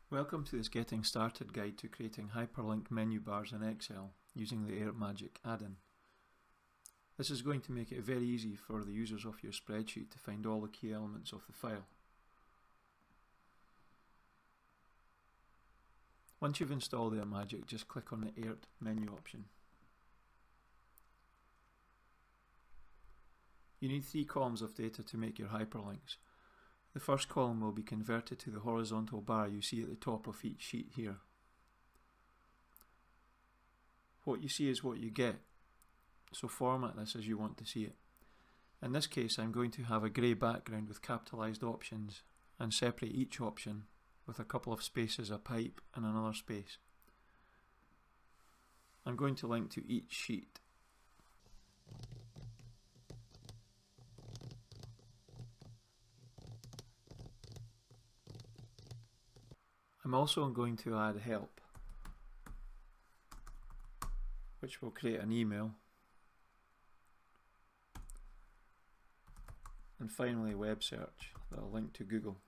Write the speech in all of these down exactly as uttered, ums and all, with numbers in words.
Welcome to this Getting Started guide to creating hyperlink menu bars in Excel using the Airt Magic add-in. This is going to make it very easy for the users of your spreadsheet to find all the key elements of the file. Once you've installed Airt Magic, just click on the Airt menu option. You need three columns of data to make your hyperlinks. The first column will be converted to the horizontal bar you see at the top of each sheet here. What you see is what you get, so format this as you want to see it. In this case, I'm going to have a grey background with capitalised options and separate each option with a couple of spaces, a pipe and another space. I'm going to link to each sheet. I'm also going to add help, which will create an email, and finally web search that will link to Google.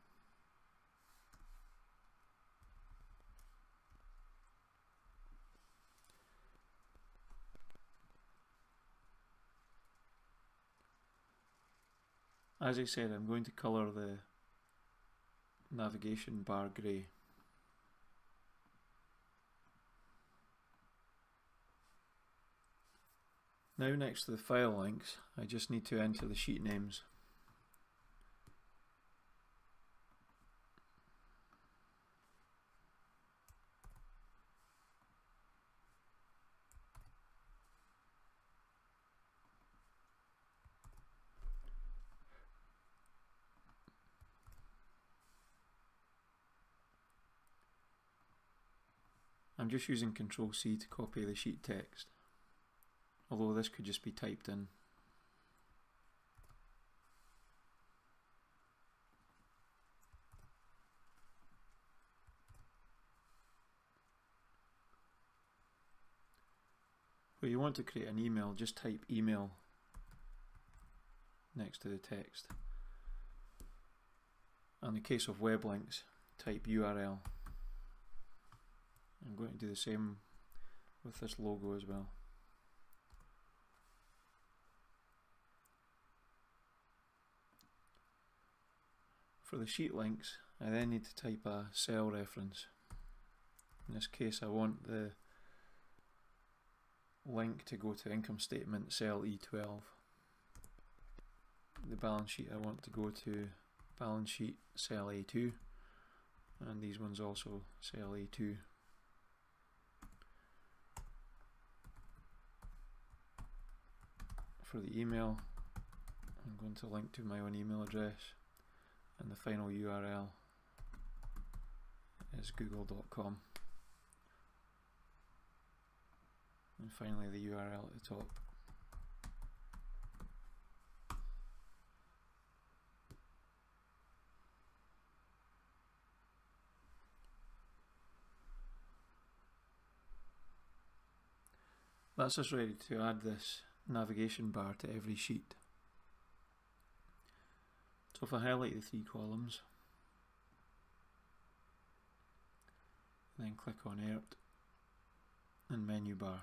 As I said, I'm going to colour the navigation bar grey. Now next to the file links, I just need to enter the sheet names. I'm just using control C to copy the sheet text, although this could just be typed in. Where you want to create an email, just type email next to the text. In the case of web links, type U R L. I'm going to do the same with this logo as well. For the sheet links, I then need to type a cell reference. In this case, I want the link to go to income statement cell E twelve. The balance sheet, I want to go to balance sheet cell A two, and these ones also cell A two. For the email, I'm going to link to my own email address, and the final U R L is google dot com. And finally the U R L at the top. That's us ready to add this navigation bar to every sheet. So if I highlight the three columns, then click on Airt and menu bar,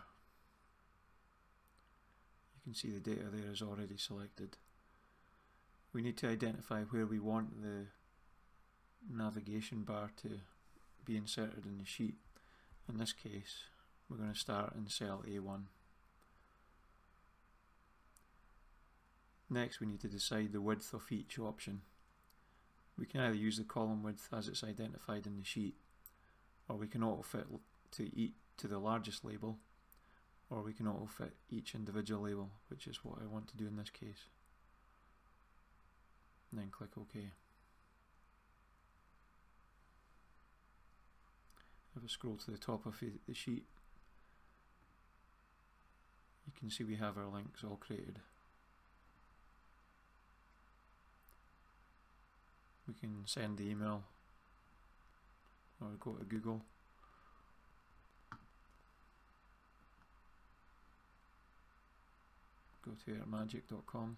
you can see the data there is already selected. We need to identify where we want the navigation bar to be inserted in the sheet. In this case, we're going to start in cell A one. Next, we need to decide the width of each option. We can either use the column width as it's identified in the sheet, or we can auto-fit to, each, to the largest label, or we can auto-fit each individual label, which is what I want to do in this case. And then click OK. If I scroll to the top of the sheet, you can see we have our links all created. We can send the email or go to Google. Go to airt magic dot com.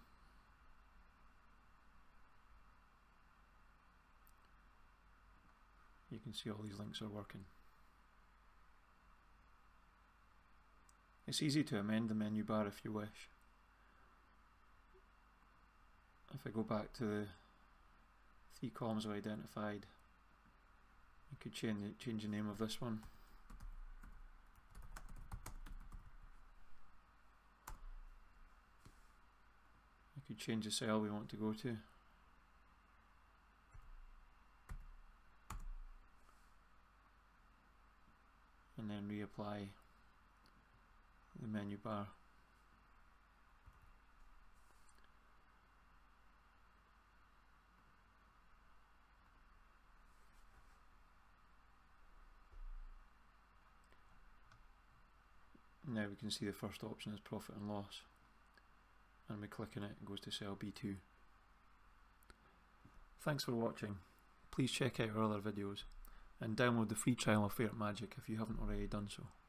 you can see all these links are working. It's easy to amend the menu bar if you wish. If I go back to the three columns I identified, I could change the, change the name of this one. I could change the cell we want to go to. And then reapply the menu bar. Now we can see the first option is profit and loss, and we click on it, it goes to cell B two. Thanks for watching. Please check out our other videos and download the free trial of Airt Magic if you haven't already done so.